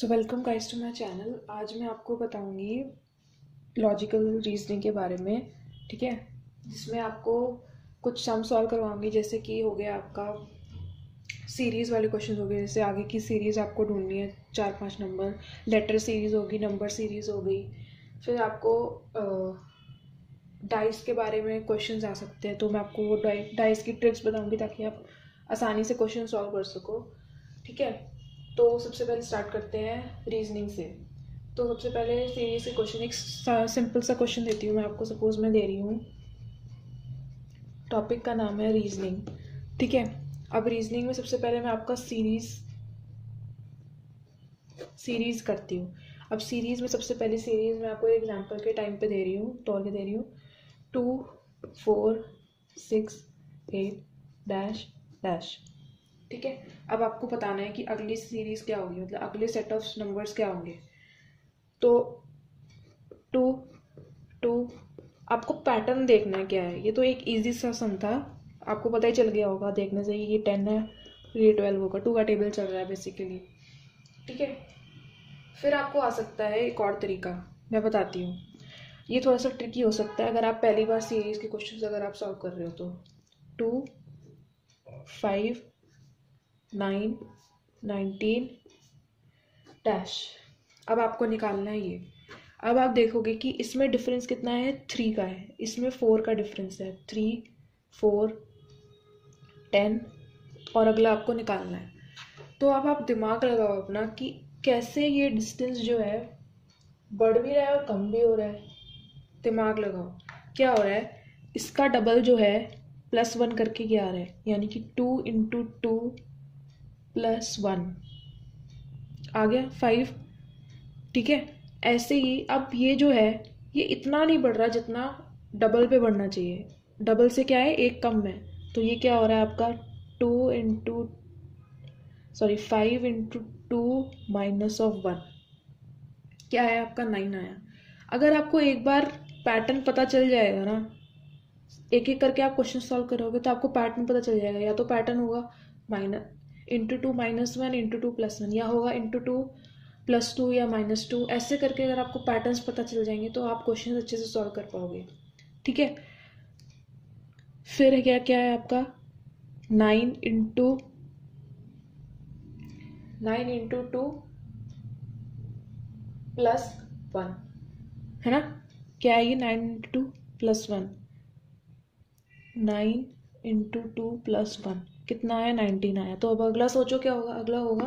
So welcome guys to my channel. आज मैं आपको बताऊंगी लॉजिकल रीजनिंग के बारे में, ठीक है, जिसमें आपको कुछ सम सॉल्व करवाऊंगी। जैसे कि हो गया आपका सीरीज़ वाले क्वेश्चन हो गए, जैसे आगे की सीरीज़ आपको ढूंढनी है 4-5 नंबर, लेटर सीरीज़ होगी, नंबर सीरीज़ हो गई। फिर आपको डाइस के बारे में क्वेश्चन आ सकते हैं, तो मैं आपको वो डाइस की ट्रिक्स बताऊंगी ताकि आप आसानी से क्वेश्चन सॉल्व कर सको, ठीक है। तो सबसे पहले स्टार्ट करते हैं रीजनिंग से। तो सबसे पहले सीरीज के क्वेश्चन, एक सिंपल सा क्वेश्चन देती हूँ मैं आपको। सपोज मैं दे रही हूँ, टॉपिक का नाम है रीजनिंग, ठीक है। अब रीजनिंग में सबसे पहले मैं आपका सीरीज करती हूँ। अब सीरीज में सबसे पहले सीरीज मैं आपको एग्जांपल के टाइम पे दे रही हूँ, तौर पे दे रही हूँ 2, 4, 6, 8 डैश डैश, ठीक है। अब आपको बताना है कि अगली सीरीज क्या होगी, मतलब अगले सेट ऑफ नंबर्स क्या होंगे। तो 2, 2, आपको पैटर्न देखना है क्या है। ये तो एक इजी सा सम था, आपको पता ही चल गया होगा देखने से। ये 10 है, ये 12 होगा, 2 का टेबल चल रहा है बेसिकली, ठीक है। फिर आपको आ सकता है एक और तरीका, मैं बताती हूँ। ये थोड़ा सा ट्रिकी हो सकता है अगर आप पहली बार सीरीज के क्वेश्चन अगर आप सॉल्व कर रहे हो तो। 2, 5, 9, 19 डैश। अब आपको निकालना है ये। अब आप देखोगे कि इसमें डिफरेंस कितना है, 3 का है, इसमें 4 का डिफरेंस है। 3, 4, 10, और अगला आपको निकालना है। तो अब आप दिमाग लगाओ अपना कि कैसे ये डिस्टेंस जो है बढ़ भी रहा है और कम भी हो रहा है। दिमाग लगाओ क्या हो रहा है। इसका डबल जो है +1 करके क्या आ रहा है, यानी कि 2 × 2 + 1 आ गया 5, ठीक है। ऐसे ही अब ये जो है ये इतना नहीं बढ़ रहा जितना डबल पे बढ़ना चाहिए। डबल से क्या है, एक कम है, तो ये क्या हो रहा है आपका 5 × 2 - 1 क्या है आपका 9 आया। अगर आपको एक बार पैटर्न पता चल जाएगा ना, एक एक करके आप क्वेश्चन सॉल्व करोगे तो आपको पैटर्न पता चल जाएगा। या तो पैटर्न होगा -2 - 1 × 2 + 1, या होगा × 2 + 2 या -2। ऐसे करके अगर आपको पैटर्न्स पता चल जाएंगे तो आप क्वेश्चन अच्छे से सॉल्व कर पाओगे, ठीक है। फिर क्या क्या है आपका 9 × 2 + 1, है ना। क्या है ये 9 × 2 + 1, 9 × 2 + 1 कितना आया, 19 आया। तो अब अगला सोचो क्या होगा। अगला होगा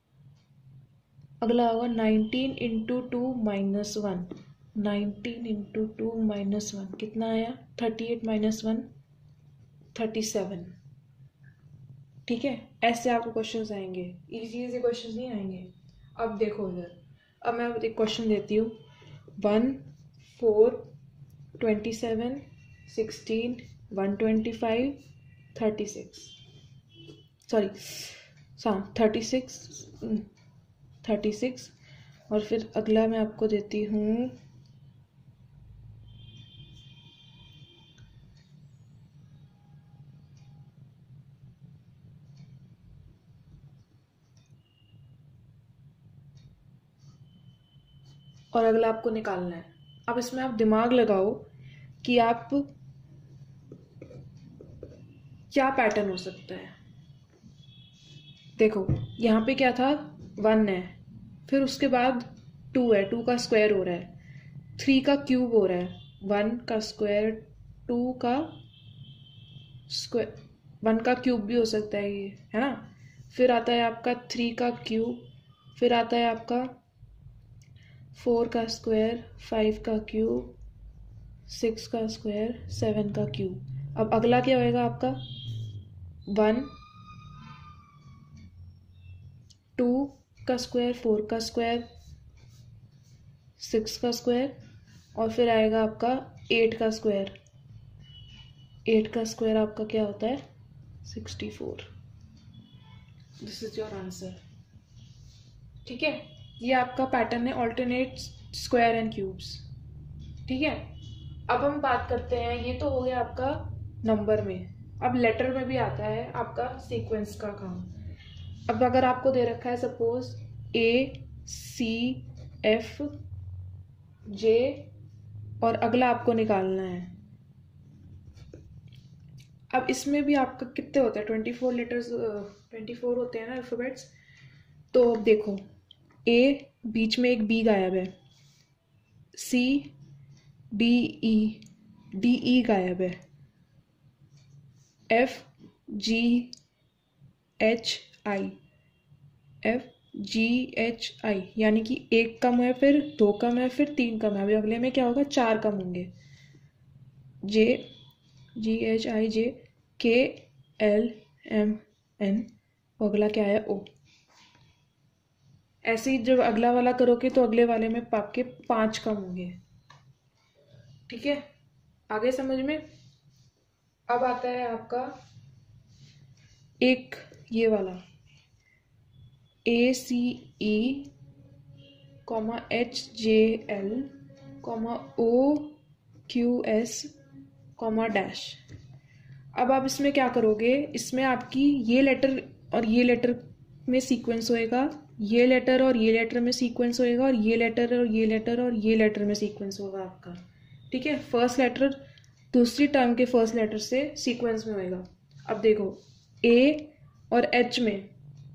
19 × 2 - 1, 19 × 2 - 1 कितना आया, 38 - 1 37, ठीक है। ऐसे आपको क्वेश्चंस आएंगे, इजी इजी क्वेश्चंस नहीं आएंगे। अब देखो इधर, अब मैं एक क्वेश्चन देती हूँ 1, 4, 27, 16, 125, 36, सॉरी 36, और फिर अगला मैं आपको देती हूँ और अगला आपको निकालना है। अब इसमें आप दिमाग लगाओ कि आप क्या पैटर्न हो सकता है। देखो यहाँ पे क्या था, 1 है, फिर उसके बाद 2 है, 2 का स्क्वायर हो रहा है, 3 का क्यूब हो रहा है, 1 का स्क्वायर, 2 का स्क्वायर, 1 का क्यूब भी हो सकता है ये, है ना। फिर आता है आपका 3 का क्यूब, फिर आता है आपका 4 का स्क्वायर, 5 का क्यूब, 6 का स्क्वायर, 7 का क्यूब। अब अगला क्या होएगा आपका 1, 2 का स्क्वायर, 4 का स्क्वायर, 6 का स्क्वायर, और फिर आएगा आपका 8 का स्क्वायर। 8 का स्क्वायर आपका क्या होता है, 64। दिस इज योर आंसर, ठीक है। ये आपका पैटर्न है ऑल्टरनेट स्क्वायर एंड क्यूब्स, ठीक है। अब हम बात करते हैं, ये तो हो गया आपका नंबर में। अब लेटर में भी आता है आपका सीक्वेंस का काम। अब अगर आपको दे रखा है सपोज A CF J और अगला आपको निकालना है। अब इसमें भी आपका कितने होते हैं, 24 लेटर्स, 24 होते हैं ना अल्फ़ाबेट्स। तो अब देखो, ए बीच में एक बी गायब है, C D E D E गायब है, F G H I F G H I, यानी कि एक कम है, फिर दो कम है, फिर तीन कम है। अभी अगले में क्या होगा, चार कम होंगे, J G H I J K L M N, अगला क्या है, O। ऐसे ही जब अगला वाला करोगे तो अगले वाले में आपके 5 कम होंगे। ठीक है, आगे समझ में। अब आता है आपका एक ये वाला ACE, HJL, OQS, डैश। अब आप इसमें क्या करोगे, इसमें आपकी ये लेटर और ये लेटर में सीक्वेंस होएगा, ये लेटर और ये लेटर में सीक्वेंस होएगा, और ये लेटर और ये लेटर और ये लेटर में सीक्वेंस होगा आपका। ठीक है, फर्स्ट लेटर दूसरी टर्म के फर्स्ट लेटर से सीक्वेंस में होएगा। अब देखो, A और H में,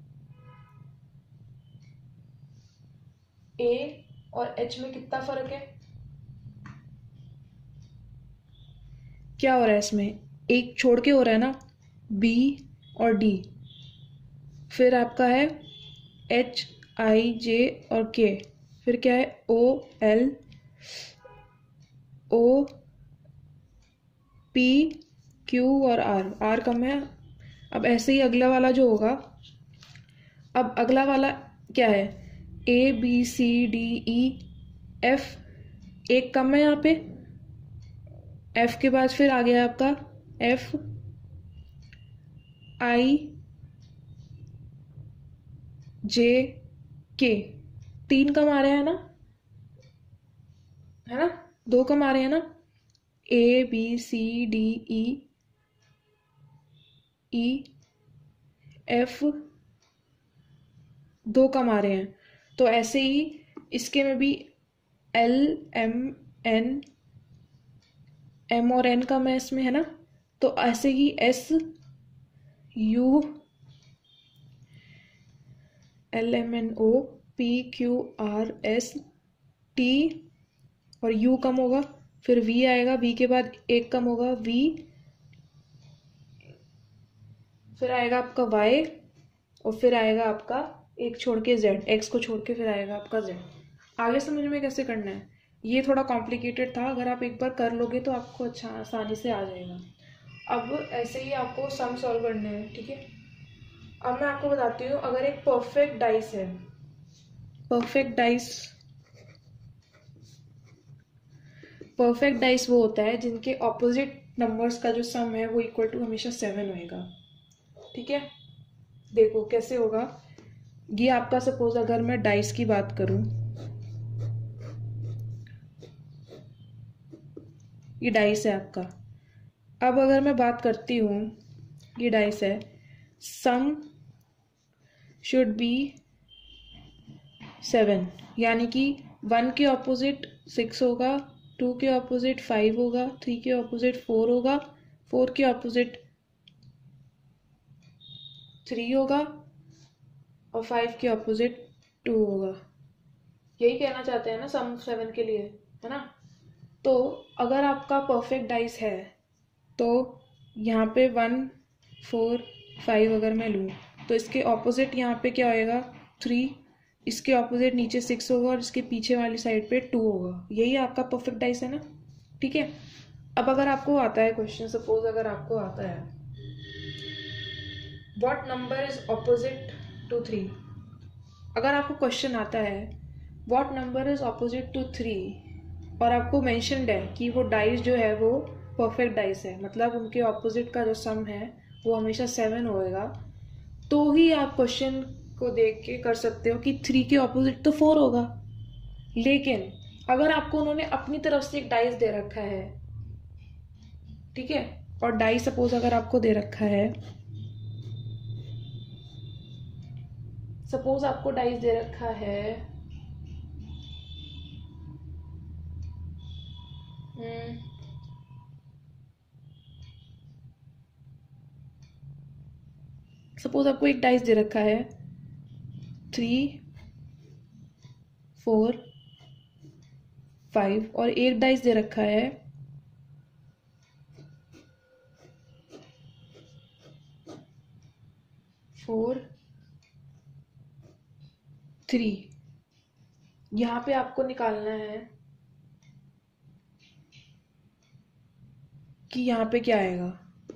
A और H में कितना फर्क है, क्या हो रहा है इसमें, एक छोड़ के हो रहा है ना, B और D। फिर आपका है H I J और K, फिर क्या है O L O P Q और R कम है। अब ऐसे ही अगला वाला जो होगा, अब अगला वाला क्या है, A B C D E F, एक कम है यहाँ पे, F के बाद फिर आ गया आपका F I J K, तीन कम आ रहे हैं ना, है ना, दो कम आ रहे हैं ना, A B C D E E F, दो कम आ रहे हैं। तो ऐसे ही इसके में भी L M N, M और N कम है इसमें, है ना। तो ऐसे ही S U L M N O P Q R S T, और U कम होगा, फिर V आएगा, V के बाद एक कम होगा V, फिर आएगा आपका Y, और फिर आएगा आपका एक छोड़ के Z, X को छोड़ के फिर आएगा आपका Z। आगे समझ में कैसे करना है, ये थोड़ा कॉम्प्लिकेटेड था, अगर आप एक बार कर लोगे तो आपको अच्छा आसानी से आ जाएगा। अब ऐसे ही आपको सम सॉल्व करने हैं। ठीक है, अब मैं आपको बताती हूँ, अगर एक परफेक्ट डाइस है, परफेक्ट डाइस वो होता है जिनके ऑपोजिट नंबर्स का जो सम है वो इक्वल टू हमेशा 7 होएगा। ठीक है, देखो कैसे होगा ये आपका, सपोज अगर मैं डाइस की बात करूं, ये डाइस है आपका। अब अगर मैं बात करती हूँ, ये डाइस है, सम शुड बी 7, यानी कि 1 के ऑपोजिट 6 होगा, 2 के ऑपोजिट 5 होगा, 3 के ऑपोजिट 4 होगा, 4 के ऑपोजिट 3 होगा, और 5 के ऑपोजिट 2 होगा। यही कहना चाहते हैं ना सम 7 के लिए, है ना। तो अगर आपका परफेक्ट डाइस है तो यहाँ पे 1 4 5 अगर मैं लूँ तो इसके ऑपोजिट यहाँ पे क्या होएगा 3, इसके ऑपोजिट नीचे 6 होगा, और इसके पीछे वाली साइड पे 2 होगा। यही आपका परफेक्ट डाइस है ना। ठीक है, अब अगर आपको आता है क्वेश्चन, सपोज अगर आपको आता है what number is opposite to 3, अगर आपको क्वेश्चन आता है what number is opposite to 3 और आपको मेंशन्ड है कि वो डाइस जो है वो परफेक्ट डाइस है, मतलब उनके ऑपोजिट का जो सम है वो हमेशा 7 होएगा, तो ही आप क्वेश्चन को देख के कर सकते हो कि 3 के ऑपोजिट तो 4 होगा। लेकिन अगर आपको उन्होंने अपनी तरफ से एक डाइस दे रखा है, ठीक है, और डाइस सपोज अगर आपको दे रखा है, सपोज आपको डाइस दे रखा है सपोज आपको एक डाइस दे रखा है 3 4 5 और एक डाइस दे रखा है 4 3। यहाँ पे आपको निकालना है कि यहाँ पे क्या आएगा।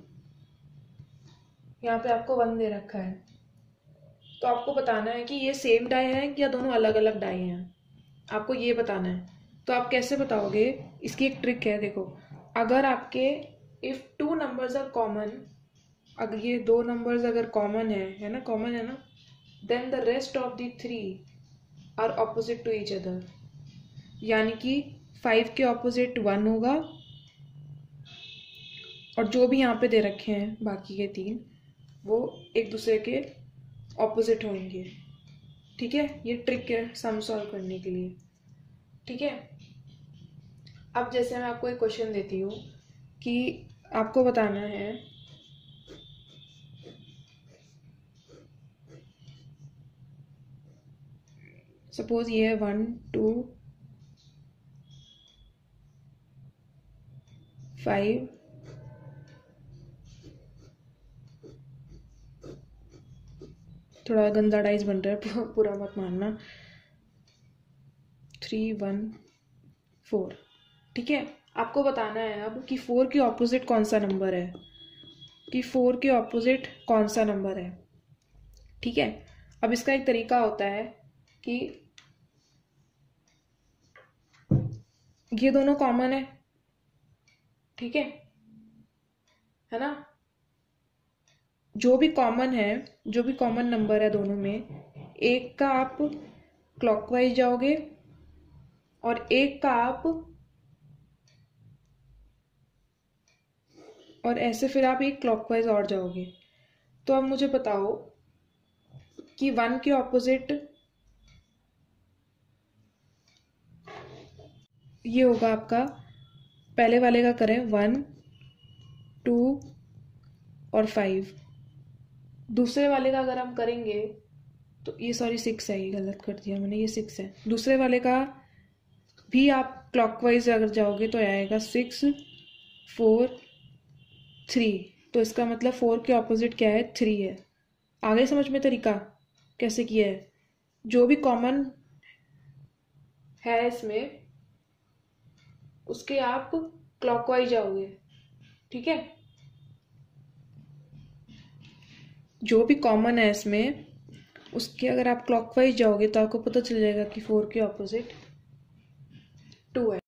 यहाँ पे आपको 1 दे रखा है, तो आपको बताना है कि ये सेम डाई है या दोनों अलग अलग डाई हैं, आपको ये बताना है। तो आप कैसे बताओगे, इसकी एक ट्रिक है, देखो। अगर आपके इफ 2 नंबर्स आर कॉमन, अगर ये 2 नंबर्स अगर कॉमन है ना, कॉमन है ना, then the rest of the 3 are opposite to each other. यानी कि 5 के ऑपोजिट 1 होगा और जो भी यहाँ पे दे रखे हैं बाकी के 3 वो एक दूसरे के ऑपोजिट होंगे। ठीक है, ये ट्रिक है सम सॉल्व करने के लिए। ठीक है, अब जैसे मैं आपको एक क्वेश्चन देती हूँ कि आपको बताना है सपोज ये है 1 2 5 थोड़ा गंदा डाइस बन रहा है, पूरा मत मानना। 3 1 4। ठीक है, आपको बताना है अब कि 4 के ऑपोजिट कौन सा नंबर है, कि 4 के ऑपोजिट कौन सा नंबर है। ठीक है, अब इसका एक तरीका होता है कि ये दोनों कॉमन है। ठीक है ना, जो भी कॉमन है, जो भी कॉमन नंबर है दोनों में, एक का आप क्लॉकवाइज जाओगे और एक का आप, और ऐसे फिर आप एक क्लॉकवाइज और जाओगे। तो अब मुझे बताओ कि 1 के ऑपोजिट ये होगा आपका, पहले वाले का करें 1 2 और 5। दूसरे वाले का अगर हम करेंगे तो ये सॉरी 6 है, ये गलत कर दिया मैंने, ये 6 है। दूसरे वाले का भी आप क्लॉकवाइज अगर जाओगे तो आएगा 6 4 3। तो इसका मतलब 4 के ऑपोजिट क्या है, 3 है। आगे समझ में तरीका कैसे किया है। जो भी कॉमन है इसमें उसके आप क्लॉकवाइज जाओगे। ठीक है, जो भी कॉमन है इसमें उसके अगर आप क्लॉकवाइज जाओगे तो आपको पता चल जाएगा कि 4 के ऑपोजिट 2 है।